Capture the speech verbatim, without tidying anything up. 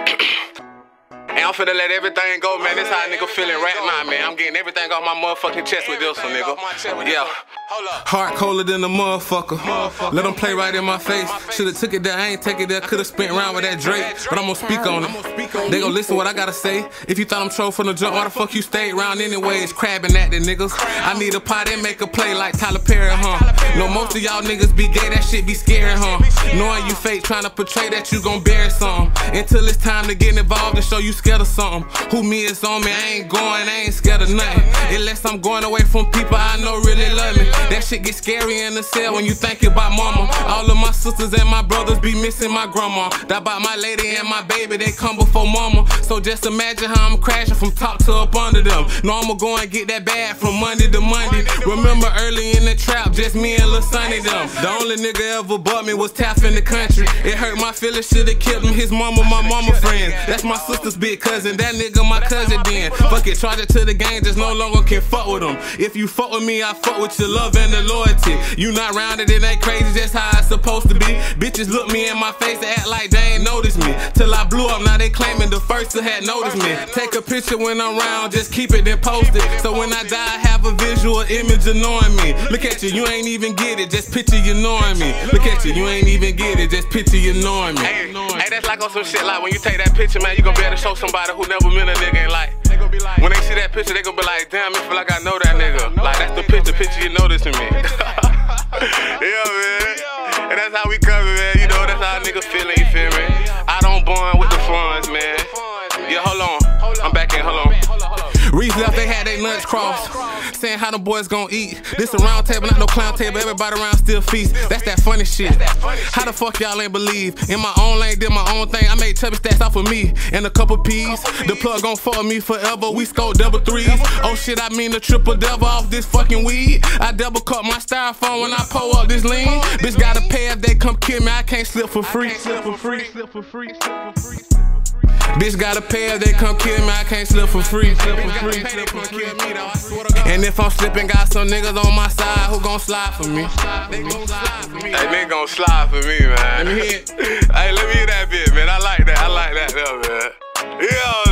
And I'm finna let everything go, man. This how a nigga feeling right now, man. I'm getting everything off my motherfucking chest with this one, nigga. Yeah. Heart colder than a motherfucker. Let them play right in my face. Should've took it there, I ain't take it there. Could've spent around with that Drake, but I'm gonna speak on it. They gon' listen what I gotta say. If you thought I'm troll from the jump, why the fuck you stayed around anyways? Crabbing at the niggas. I need a pot and make a play like Tyler Perry, huh? No, most of y'all niggas be gay, that shit be scary, huh? Knowing you fake, trying to portray that you gon' bury something. Until it's time to get involved and show you scared of something. Who me is on me, I ain't going, I ain't scared of nothing. Unless I'm going away from people I know really love me. That shit get scary in the cell when you think about mama. All of my sisters and my brothers be missing my grandma. That about my lady and my baby, they come before mama. So just imagine how I'm crashing from top to up under them. No, I'ma go and get that bag from Monday to Monday. Remember early in the trap, just me and Lil Sonny them. The only nigga ever bought me was Taff in the country. It hurt my feelings, should've killed him, his mama, my mama friend. That's my sister's big cousin, that nigga my cousin then. Fuck it, charge it to the gang, just no longer can fuck with them. If you fuck with me, I fuck with your love and the loyalty. You not rounded, it ain't crazy, just how it's supposed to be. Bitches look me in my face and act like they ain't noticed me. Till I blew up, now they claiming the first to had noticed me. Take a picture when I'm around, just keep it then post it. So when I die, I have a visual image of knowing me. Look at you, you ain't even get it, just picture you knowing me. Look at you, you ain't even get it, just picture you knowing me. Hey, hey, that's like on some shit like when you take that picture, man, you gon' be able to show somebody who never met a nigga and like, when they see that picture, they gon' be like, damn, it feel like I know that nigga. Like, that's the picture, picture you noticing me. Yeah, man. And that's how we coming, man. You know, that's how niggas feeling, you feel me? I don't bond with the funds, man. Yeah, hold on. I'm back in, hold on. Reese left, they had their lunch crossed, saying how the boys gon' eat. This a round table, not no clown table. Everybody around still feast. That's that funny shit. How the fuck y'all ain't believe? In my own lane, did my own thing. I made chubby stats off of me and a couple P's. The plug gon' fuck me forever. We scored double threes. Oh shit, I mean the triple double off this fucking weed. I double cut my styrofoam when I pull up this lean. Bitch gotta pay if they come kill me. I can't slip for free. Slip for free. Slip for free. Slip for free. Bitch gotta pay if they come kill me, I can't slip for free. Slip for free. And if I'm slipping, got some niggas on my side who gon' slide for me. Hey, they gon' slide for me, man. Let me hear it. Hey, let me hear that bit, man. I like that. I like that, though, man. Yeah.